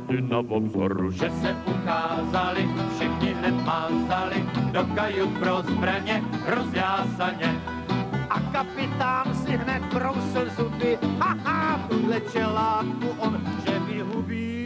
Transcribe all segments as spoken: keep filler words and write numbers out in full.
pláty na obzoru, že se ukázali, všichni nemázali, do kajut pro zbraně rozjásaně. A kapitán si hned brousil zuby, haha, tuhle čelátku on že vyhubí.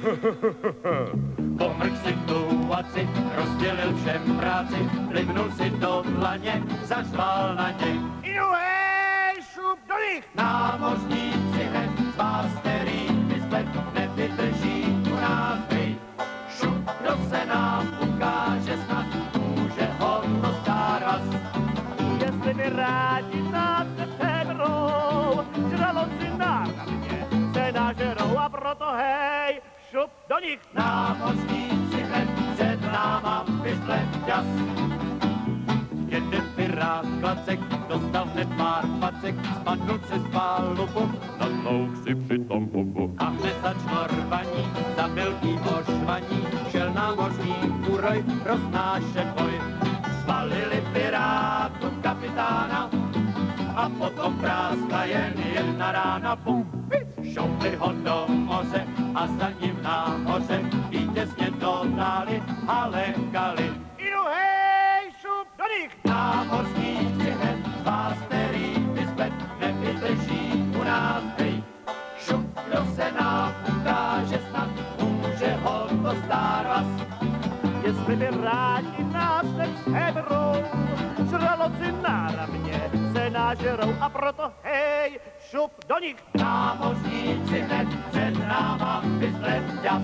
Pomrk situaci, rozdělil všem práci, plivnul si do dlaně, zařval na ně. Inu hej, šup do nich! Námořníci hned z vás, který vyspět nevydrží u nás hej. Šup, kdo se nám ukáže, snad může ho to stáras. Jestli by rádi nás nepřebrou, žraloci nám na mě se nažerou a proto hej, šup do nich! Námořníci hned před náma vysled ťas. Jeden pirát klacek, dostal hned pár pacek, spadl přes palubu, natlouch si přitom hubu. A hned začalo rvaní, za velký ošvaní, šel námořní úroj roznášet boj. Spalili pirátu kapitána a potom práskla jen jedna rána. Bum, šoupli ho do moře a za ním nahoře vítězně dotáli a lekali. Inu hej, šup do nich! Námořníci hned z vás, který vyspět nevydrží u nás hej. Šup, kdo se nám ukáže, snad může ho to stáras. Jestli by rádi nás nepřebrou, žraloci náramně se nažerou a proto hej, šup do nich! Námořníci hned před náma vysled ťas.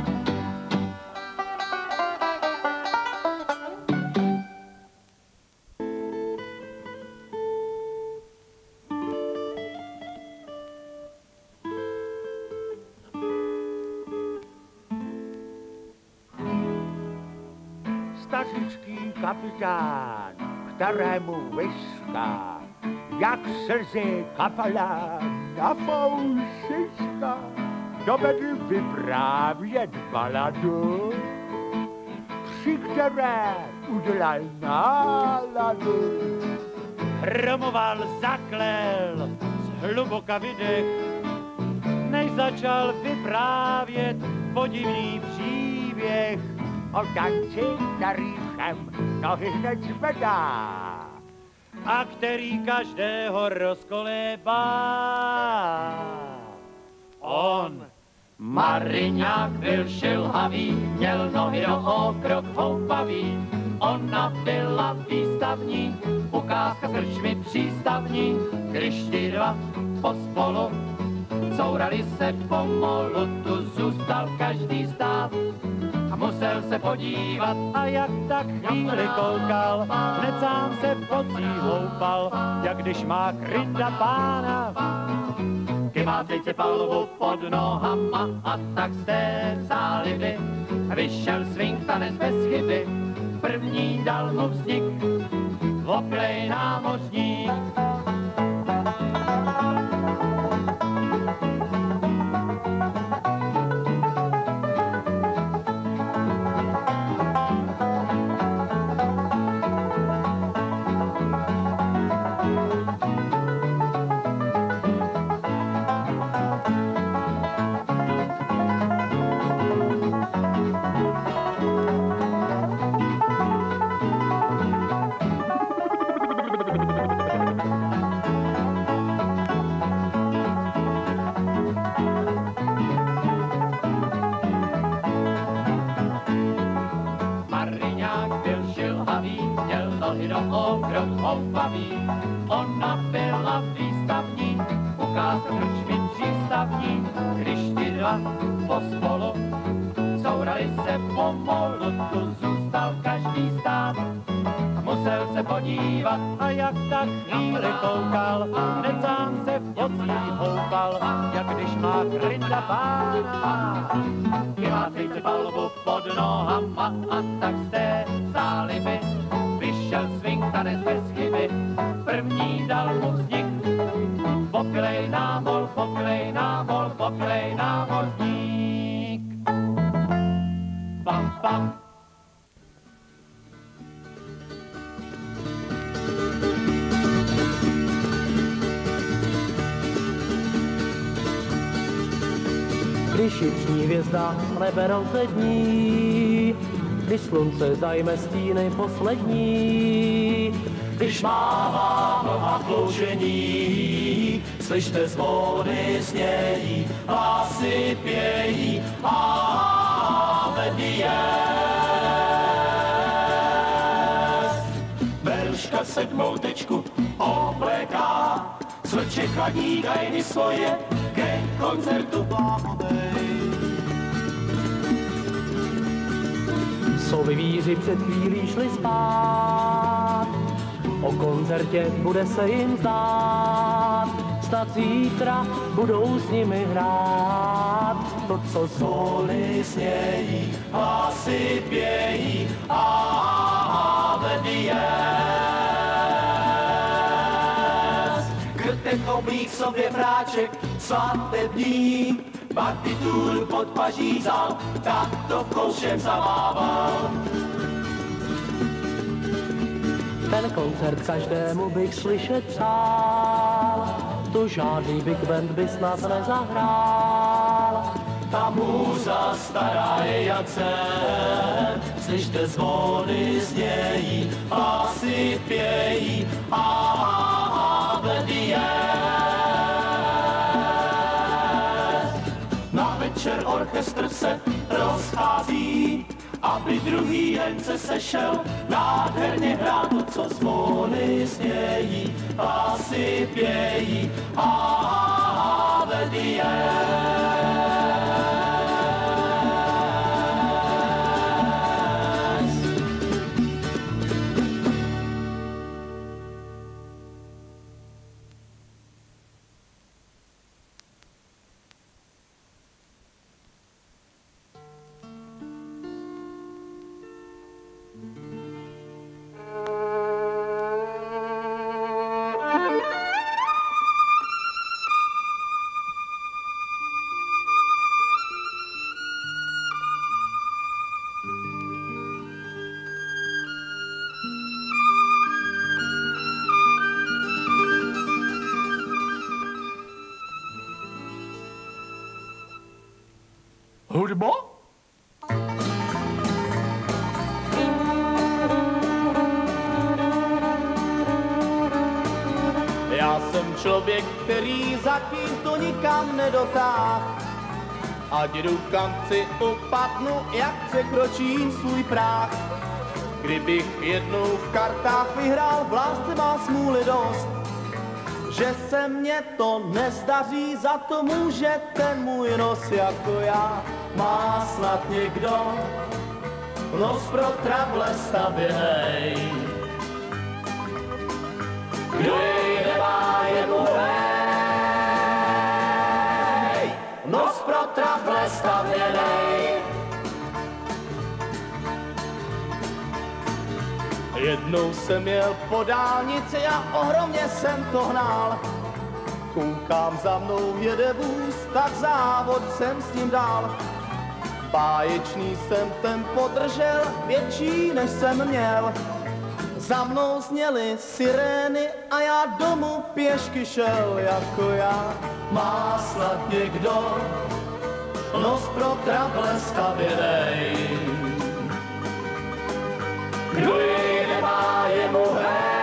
Stařičký kapitán, kterému viská, jak slzy kapala na foušiška, dovedl vyprávět baladu, při které udělal náladu. Hromoval, zaklel, zhluboka vydech, než začal vyprávět podivný příběh. O tanci, který všem nohy hned zvedá. A který každého rozkolébá. On, Mariňák, byl šilhavý, měl nohy do okrok houpavý. Ona byla výstavní, ukázka s krčmy přístavní, když ti dva pospolu courali se pomolu, tu zůstal každý stát. A musel se podívat, a jak tak chvíli koukal, hned sám se v pocích houpal, jak když má krynda pána. Kymácejce palubu pod nohama a tak z té zálivy vyšel swing tanec bez chyby. První dal mu vznik opilej námořník. Ona byla výstavní, ukázka krčmy přístavní, když ti dva pospolu courali se pomolu, tu zůstal každý stát. Musel se podívat, a jak tak chvíli koukal, hned sám se v pocích houpal, jak když má krynda pána. Kymácejte palubu pod nohama a tak z té zálivy vyšel swing tanec bez chyby. První dal mu vznik opilej námol, opilej námol, opilej námořník. Pam, pam. Když když jiční hvězda nebe rozední, když slunce zajme stíny poslední, když mává mlha kloužení, slyšte zvony znějí, hlasy pějí, Ave Dies. Beruška sedmou tečku obléká, svrče chladí gajny svoje, ke koncertu bláhovej. Sovy víři před chvílí šli spát, o koncertě bude se jim zdát, snad zítra budou s nimi hrát. To, co zvony znějí, hlasy pějí, Ave Dies. Krtek oblík sobě práček svatební, partitur pod paží vzal, tak to koušem zamával. Ten koncert každému bych slyšet přál, to žádný big band by snad nezahrál. Ta můza stará je jak sen, slyšte zvony znějí, hlasy pějí, Ave Dies. Na večer orchestr se rozchází, aby druhý den se sešel, nádherně hrát to, co zvony znějí, hlasy pějí, Ave Dies. Hudbo? Já jsem člověk, který zatím to nikam nedotáhl. Ať jdu kam chci, upadnu, jak překročím svůj práh. Kdybych jednou v kartách vyhrál, v lásce má smůly dost. Že se mně to nezdaří, za to může ten můj nos jako já. Má snad někdo nos pro trable stavěnej. Kdo jej nemá, je mu hej. Nos pro trable stavěnej. Jednou jsem jel po dálnici a ohromně jsem to hnal. Koukám, za mnou jede vůz, tak závod jsem s ním dál. Báječný jsem tempo držel, větší než jsem měl. Za mnou zněly sirény a já domů pěšky šel jako já. Má snad někdo nos pro trable stavěnej. Kdo jej nemá, je mu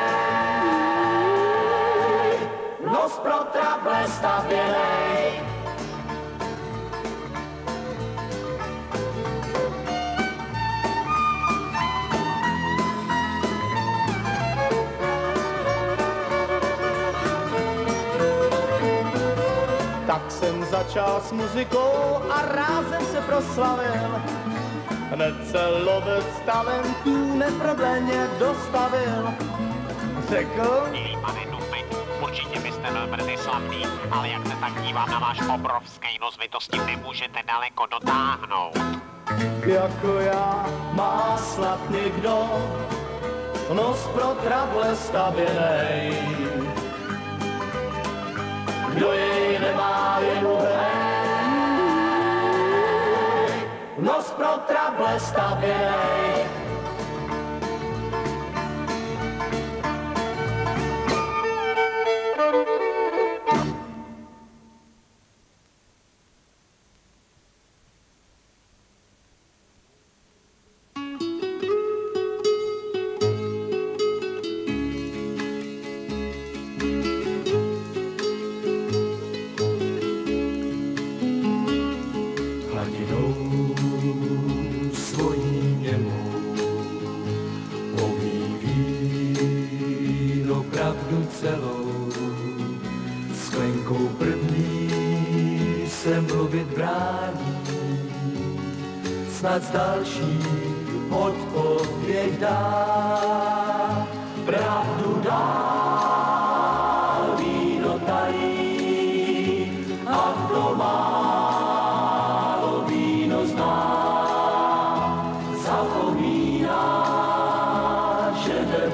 hej. Nos pro trable stavěnej. Tak jsem začal s muzikou a rázem se proslavil. Hned se lovec talentů neprodleně dostavil. Řekl: Milý pane Dupy, určitě byste byl brzy slavný, ale jak se tak dívám na váš obrovský nos, vy to s tím nemůžete daleko dotáhnout. Jako já má snad někdo nos pro trable stavěnej. Kdo jej nemá, je mu hej. Nos pro trable stavěnej. pravdu celou. Sklenkou první se mluvit brání, snad z další odpověď dá. Pravdu dál víno tají, a kdo málo víno zná, zapomíná, že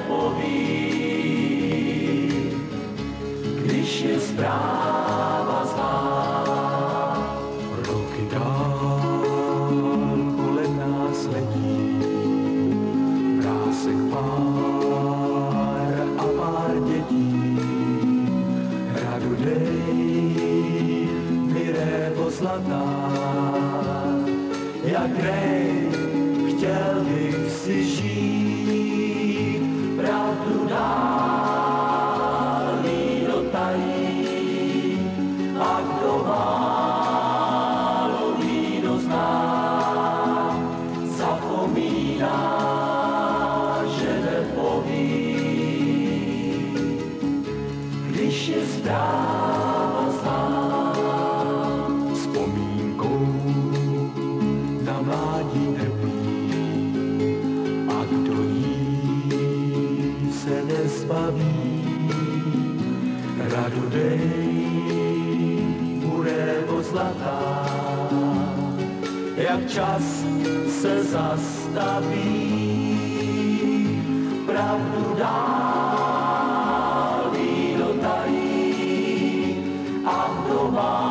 nepoví, když je zpráva zná. Roky dál kolem nás letí, vrásek pár a pár dětí. Hradu dej mi révo zlatá, jak rej chtěl bych si žít. Pravdu dál víno tají, a kdo málo víno zná, zapomíná, že nepoví, když je zpráva zná. Vzpomínkou na mládí trpí, a kdo jí se nezbaví. Radu dej mu révo zlatá, jak čas se zastaví. Pravdu dál víno tají, a kdo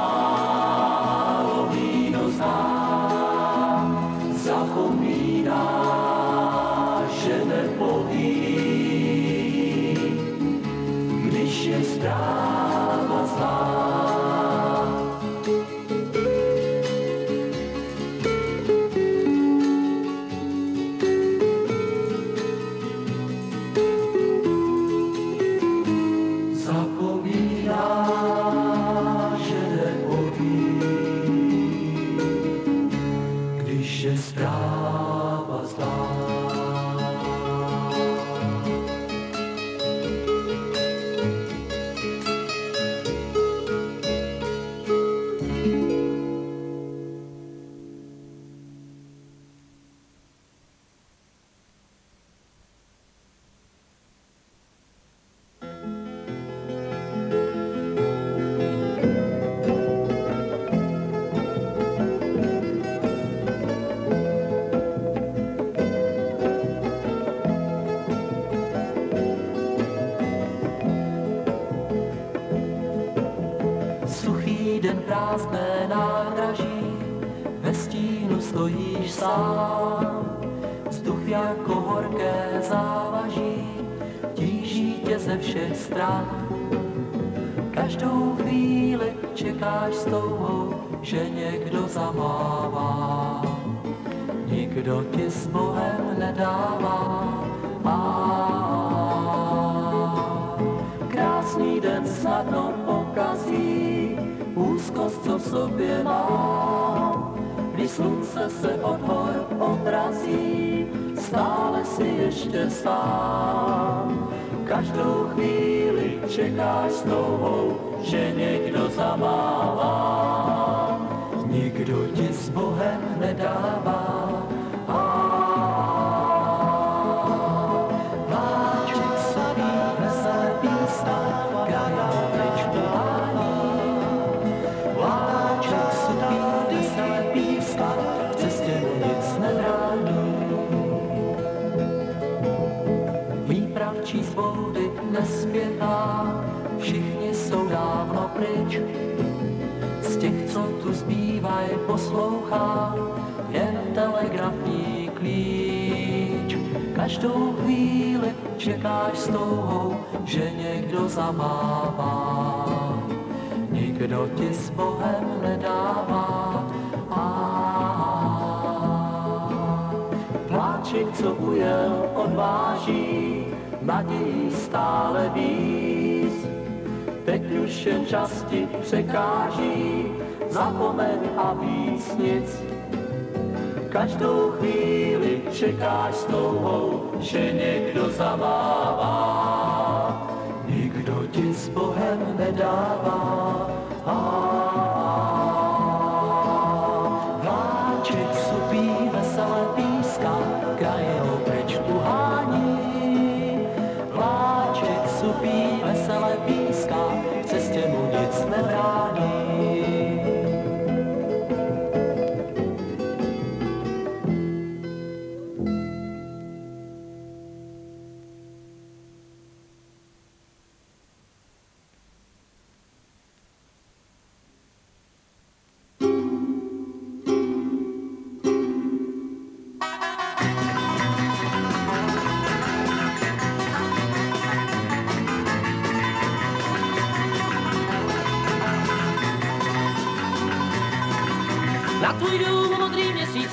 málo víno zná, zapomíná, že nepoví, když je zpráva zná. Prázdné nádraží, ve stínu stojíš sám. Vzduch jako horké závaží, tíží tě ze všech stran. Každou chvíli čekáš s touhou, že někdo zamává. Nikdo ti s Bohem nedává. A krásný den snadno pokazí úzkost, co v sobě mám. Když slunce se od hor odrazí, stále si ještě sám. Každou chvíli čekáš s touhou, že někdo zamává. Nikdo ti s Bohem nedává. Vláček sobí veselé písna, kraja pryč pohání. Vláček sobí veselé písna, v cestě nic nebrání. Výpravčí z boudy nespěchá, všichni jsou dávno pryč. Z těch, co tu zbývaj, poslouchá jen telegrafní klíč. Každou chvíli čekáš s touhou, že někdo zamává. Nikdo ti s Bohem nedává. Pláček, co ujel, odváží, nadějí stále víc. Teď už jen čas ti překáží, zapomeň a víc nic. Každou chvíli čekáš s touhou, že někdo zamává. Nikdo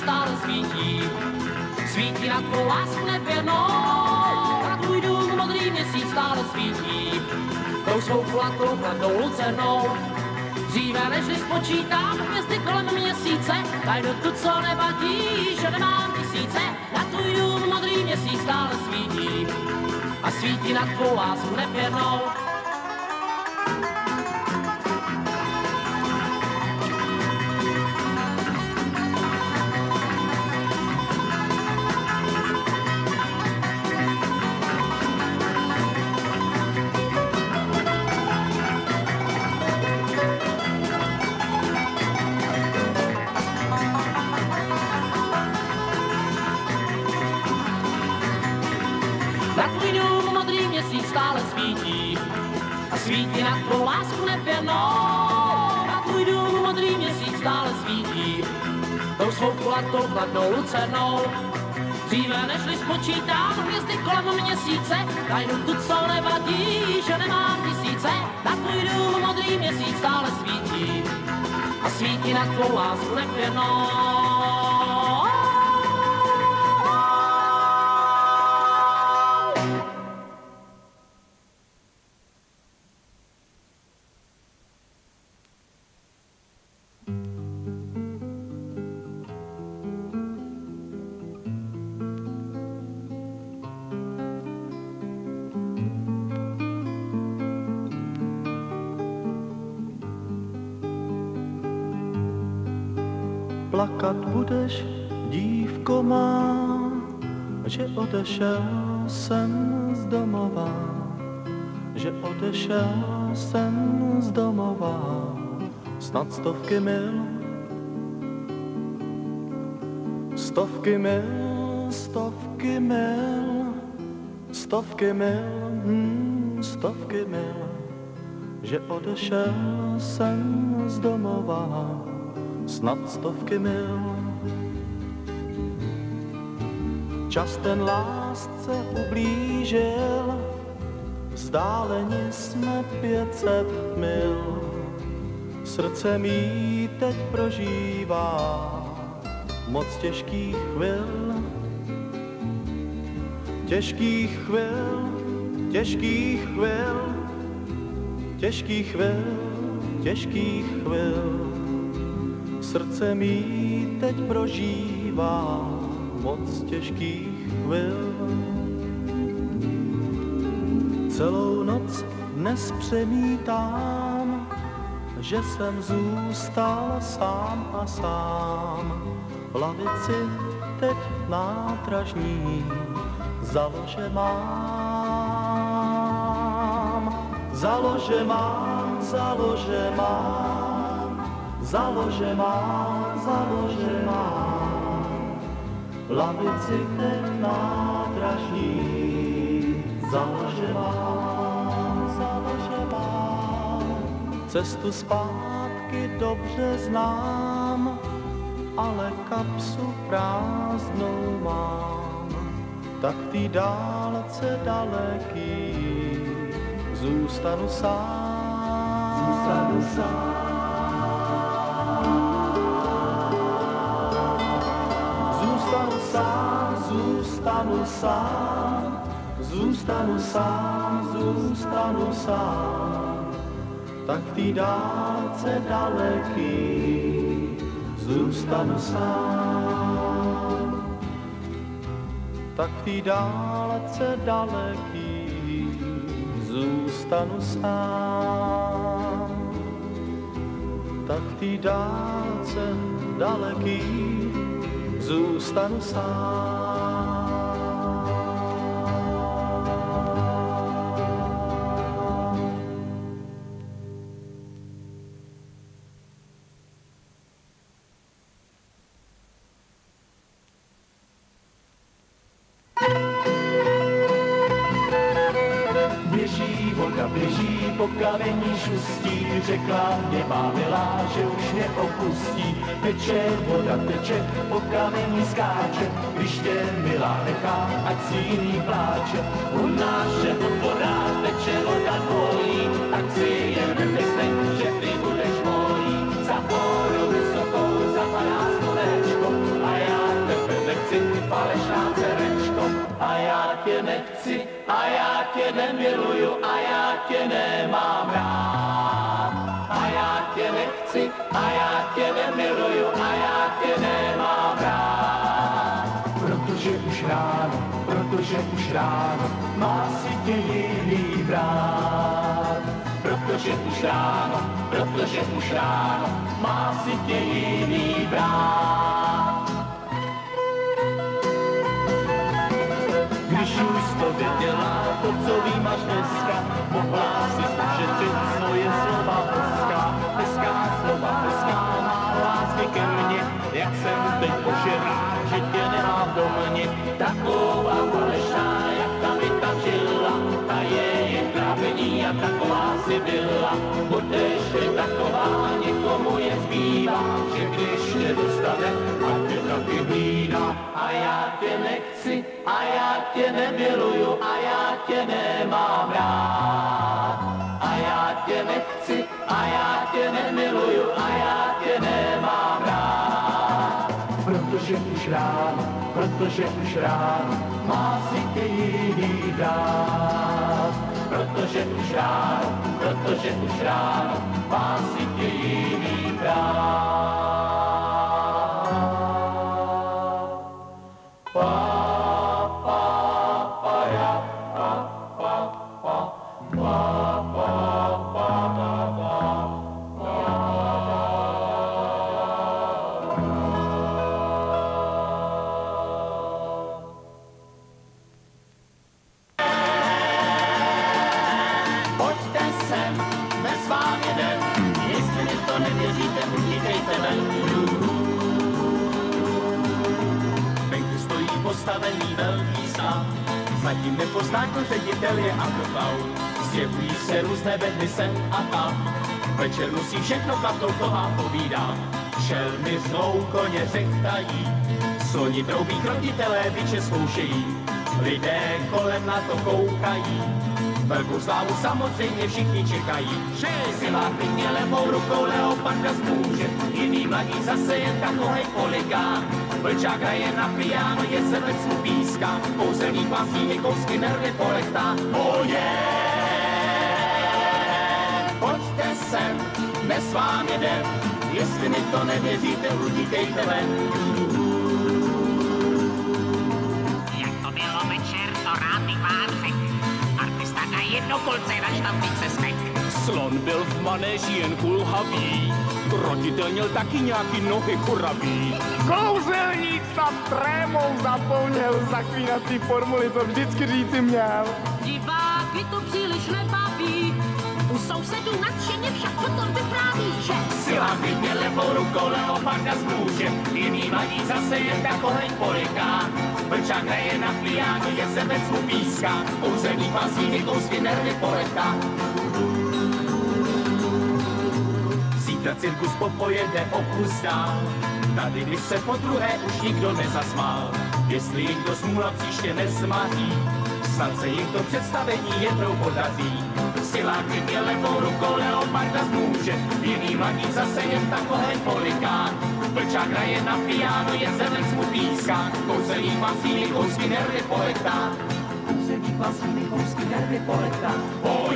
stále svítí. Svítí na tvou lásku nevěrnou, na tvůj dům modrý měsíc stále svítí. Tou svou kulatou chladnou lucernou, dříve než spočítám hvězdy kolem měsíce, tajdu tu, co nevadí, že nemám tisíce. Na tvůj dům modrý měsíc stále svítí a svítí na tvou lásku nevěrnou. Svítí na tvou lásku nevěrnou, na tvůj dům modrý měsíc stále svítí. Tou svou kulatou chladnou lucernou, dříve než spočítám hvězdy kolem měsíce, najdu tu, co nevadí, že nemám tisíce. Na tvůj dům modrý měsíc stále svítí a svítí na tvou lásku nevěrnou. Plakat budeš, dívko má, že odešel jsem z domova, že odešel jsem z domova, snad stovky mil, stovky mil, stovky mil, stovky mil, hmm, stovky mil, že odešel jsem z domova, snad stovky mil. Čas ten lásce ublížil, vzdáleně jsme pět set mil. Srdce mý teď prožívá moc těžkých chvil, těžkých chvil, těžkých chvil, těžkých chvil, těžkých chvil. Srdce mý teď prožívá moc těžkých chvil. Celou noc dnes přemítám, že jsem zůstal sám a sám. V lavici teď nádražní založe mám, založe mám, založe mám, založe mám, založe mám. V lavici teď nádražní založe mám, založe mám. Cestu zpátky dobře znám, ale kapsu prázdnou mám. Tak v té dálce daleký zůstanu sám, zůstanu sám. Zůstanu sám, zůstanu sám, zůstanu sám, zůstanu sám. Tak v té dálce daleký zůstanu sám. Tak v té dálce daleký zůstanu sám. Tak v té dálce daleký zůstanu sám. Běží voda, běží po kamení šustí, řekla mě má milá, že už mě opustí. Teče voda, teče, po kamení skáče, když tě milá nechá, ať si jiný pláče. U našeho dvora teče voda dvojí, tak si jen nemyslej, že ty budeš mojí. Za horu vysokou zapadá slunečko a já tě nemiluju a já tě nemám rád. A já tě nechci a já tě nemiluju a já tě nemám rád. Protože už ráno, protože už ráno má si tě jiný brát. Protože už ráno, protože už ráno má si tě jiný brát. Když už to věděla, to, co vím až dneska, mohla si ušetřit svoje slova hezká. Hezká slova, hezká má lásky ke mně, jak jsem teď pošerá, že tě nemám v domě. Taková falešná, jak tam i tam žila, ta je jen trápení a taková si byla. Budeš-li taková, někomu je zbývá, že když tě dostane, a tě taky hlídá. A já tě nechci, a já tě nemiluju, a já tě nemám rád. A já tě nechci, a já tě nemiluju, a já tě nemám rád. Protože už ráno, protože už ráno má si tě jiný dát. Protože už ráno, protože už ráno má si tě jiný dát. Postavený velký sám, zatím nepozná, kdo ředitel je akrobaut. Zjevují se různé vedny sem a tam, večer musí všechno klapnout, to vám povídám. Šelmy řnou, koně řechtají, sloni troubí, krotitelé biče zkoušejí, lidé kolem na to koukají. Velkou slávu samozřejmě všichni čekají, že silák pěkně levou rukou leoparda zmůže, jiný mladí zase jen takovej poligán. Vlčák hraje na piano, je se vec mu píská, kouzelník má svými kousky nervy polechtá. Oh yeah! Pojďte sem, dnes vám jedem, jestli mi to nevěříte, utíkejte ven. Jak to bylo večer, to rád bych vám řekl. Artista na jedno kolce, na štampice smek. Slon byl v manéži jen kulhavý, kroditel měl taky nějaký nohy kuravý. Kouzelník tam trémou zapomněl zaklínací formuly, co vždycky říci měl. Diváky to příliš nebaví, u sousedů nadšeně však potom vypráví, že Silák vypně levou rukou leoparda zmůže, jiný mladí zase jen takovej polikán. Vlčák hraje na piano, je se vec mu píská, kouzelník má svými kousky nervy polechtá. Zítra cirkus popojede o kus dál, tady když se po druhé už nikdo nezasmál. Jestli jim to smůla příště nezmaří, snad se jim to představení jednou podaří. Silák vypně levou rukou leoparda zmůže, jiný mladí zase jen takovej polikán. Vlčák hraje na piano, je zelenc mu píská, kouzelník má svými kousky nervy polechtá. Kouzelník má svými kousky nervy polechtá. Oh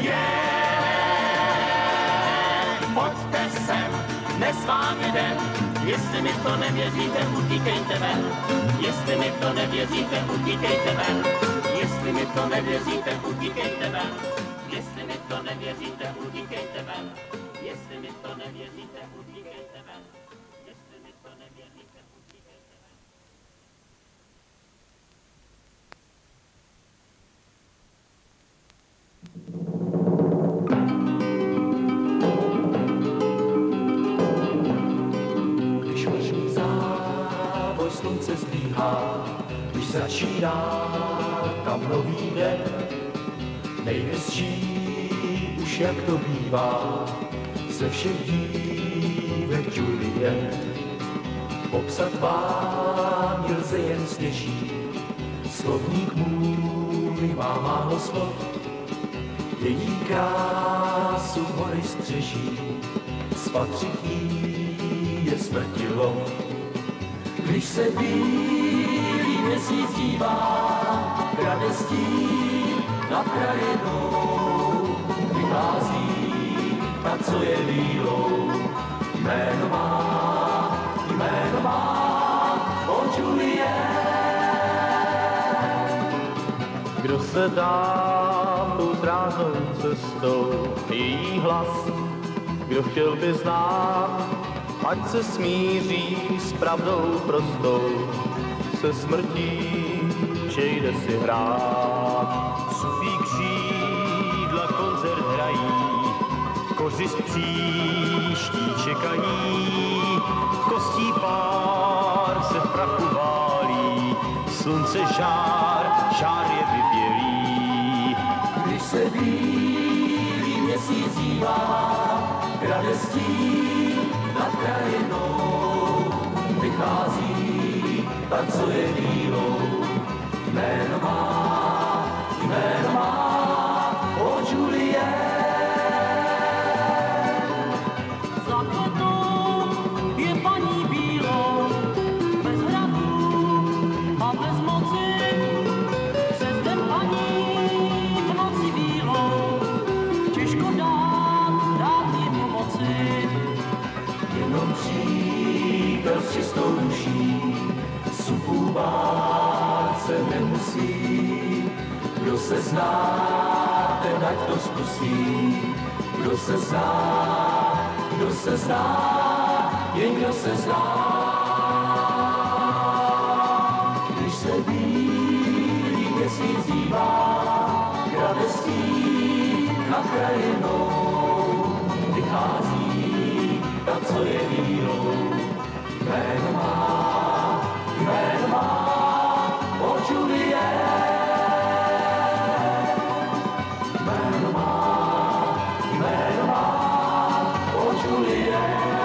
yeah! Pojďte sem, dnes vám jedem, jestli mi to nevěříte, utíkejte ven. Jestli mi to nevěříte, utíkejte ven. Jestli mi to nevěříte, utíkejte ven. Jestli mi to nevěříte, utíkejte ven. Jestli mi to nevěříte, utíkejte ven. Jestli mi to nevěříte, utíkejte ven. Když možný závoj slunce zdvíhá, když začíná tam nový den, nejhezčí už jak to bývá, ze všech dívek Julie. Popsat vám ji lze jen stěží, slovník můj má málo slov, její krásu hory střeží, spatřit jí je smrtilo. Když se bílý měsíc dívá, radostí nad krajinou vychází ta, co je bílou. Jméno má, jméno má, o Julie. Kdo se dá tou zrádnou cestou, její hlas, kdo chtěl by znát, ať se smíří s pravdou prostou, se smrtí, že jde si hrát. Supí křídla koncert hrají, kořist příští čekaní, kostí pár se v prachu válí, slunce žár, žár je vybělí. Když se bílý měsíc dívá, k radostí nad krajinou vychází ta, co je bílou. Jméno má, jméno má, o Julie. Za květou je paní bílou, bez hradů a bez moci, přes den paní v noci bílou, těžko dát, dát jí pomoci. Jenom přítel s čistou duší, supů bát se nemusí. Kdo se zná, ten ať to zkusí. Kdo se zná, kdo se zná, jen kdo se zná. Když se bílý měsíc dívá, k radostí nad krajinou vychází ta, co je bílou. Jméno má, jméno má, o Julie. Jméno má, jméno má, o Julie.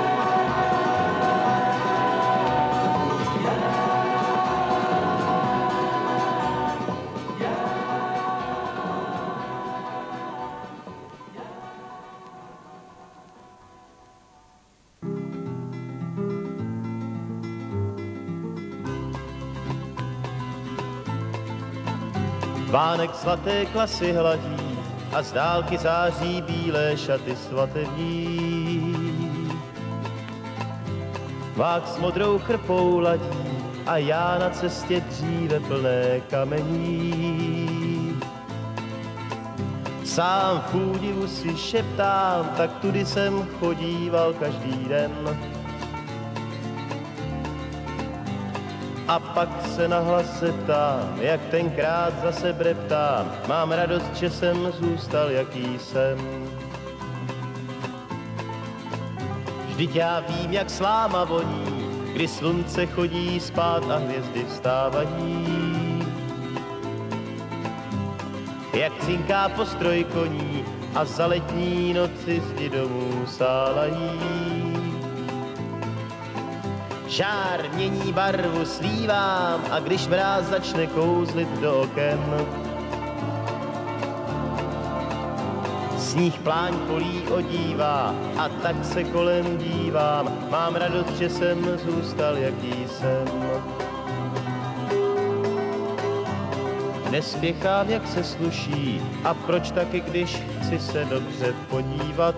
Vánek svaté klasy hladí a z dálky září bílé šaty svatební. Vák s modrou chrpou ladí a já na cestě dříve plné kamení. Sám v údivu si šeptám, tak tudy jsem chodíval každý den. A pak se nahlas zeptám, jak tenkrát zase breptám, mám radost, že jsem zůstal, jaký jsem. Vždyť já vím, jak sláma voní, kdy slunce chodí spát a hvězdy vstávají. Jak cinká postroj koní a za letní noci zdi domů sálají. Žár mění barvu slívám a když mráz začne kouzlit do oken, sníh pláň polí odívá a tak se kolem dívám. Mám radost, že jsem zůstal, jaký jsem. Nespěchám, jak se sluší, a proč taky, když chci se dobře podívat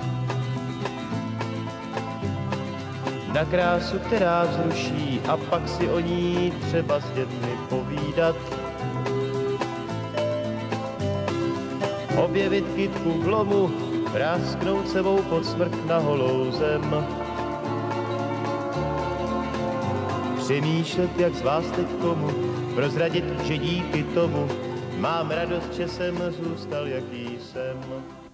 na krásu, která vzruší, a pak si o ní třeba s dětmi povídat. Objevit kytku v lomu, prásknout sebou pod smrk na holou zem. Přemýšlet, jak z vás teď komu prozradit, že díky tomu mám radost, že jsem zůstal, jaký jsem.